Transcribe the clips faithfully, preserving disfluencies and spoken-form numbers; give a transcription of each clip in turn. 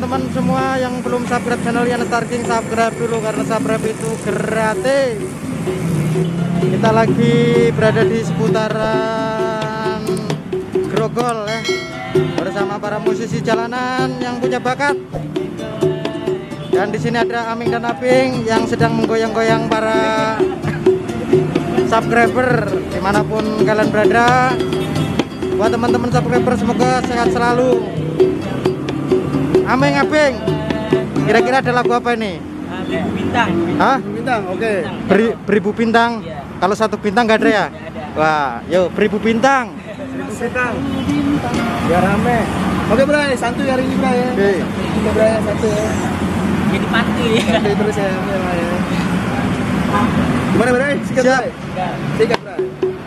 teman-teman semua yang belum subscribe channel Yana Star King, subscribe dulu karena subscribe itu gratis. Kita lagi berada di seputaran Grogol ya, bersama para musisi jalanan yang punya bakat. Dan di sini ada Aming dan Aping yang sedang menggoyang-goyang para subscriber dimanapun kalian berada. Buat teman-teman subscriber semoga sehat selalu. Aming, Aping, kira-kira ada lagu apa ini? Beribu bintang. Hah? Bintang, oke. Okay. Beri, beribu bintang. Iya. Kalau satu bintang nggak ada ya? Wah, yuk beribu bintang. Beribu bintang. Biar rame. Oke, Bray, santuy hari ini, Bray ya. Oke. Kita Bray santuy ya. Jadi pantuy. Santuy terus ya, ya. Gimana, Bray? Sikat, Siap. Bray. Sikat, Bray.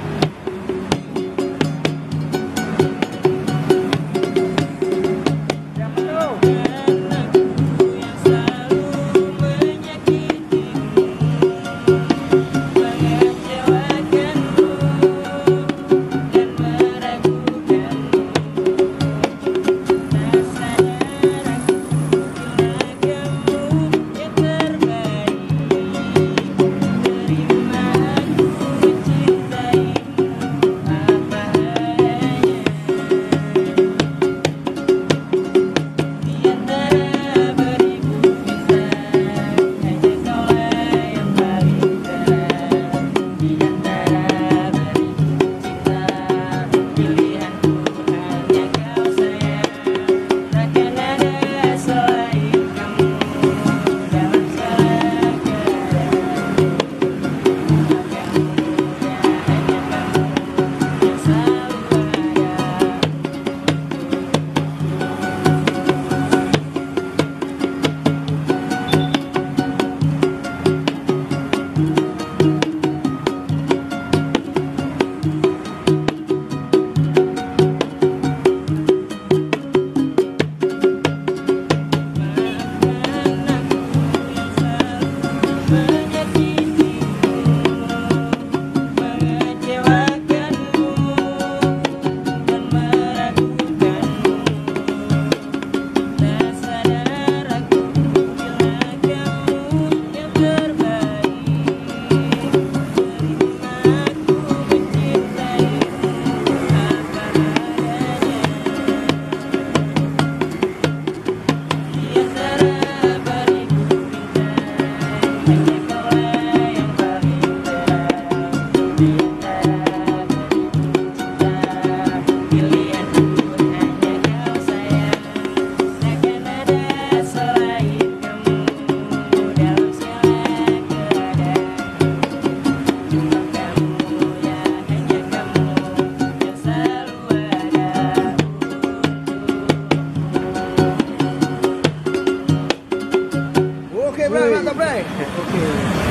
Oke, Bray, mantap, Bray. Oke.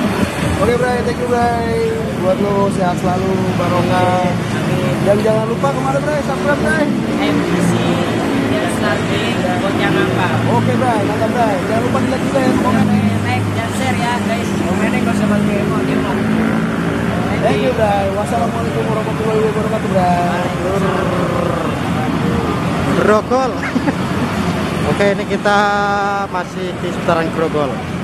Oke, Bray, thank you, Bray. Buat lo sehat selalu, barokah. Dan jangan lupa kemana, Bray? Subscribe, Bray. M V C Yana Star King buat yang apa? Oke, Bray, mantap, Bray. Jangan lupa di-like juga ya, komen. Like dan share ya, guys. Komennya nggak usah bantu demo, demo. Thank you, Bray. Wassalamualaikum warahmatullahi wabarakatuh, Bray. Grogol. Oke, ini kita masih di seputaran Grogol.